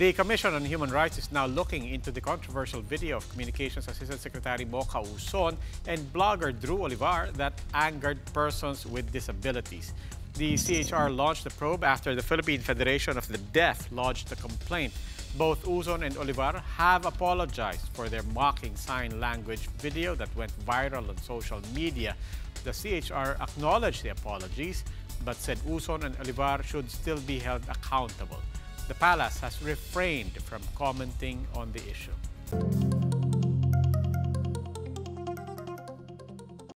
The Commission on Human Rights is now looking into the controversial video of Communications Assistant Secretary Mocha Uzon and blogger Drew Olivar that angered persons with disabilities. The CHR launched the probe after the Philippine Federation of the Deaf lodged a complaint. Both Uzon and Olivar have apologized for their mocking sign language video that went viral on social media. The CHR acknowledged the apologies, but said Uzon and Olivar should still be held accountable. The palace has refrained from commenting on the issue.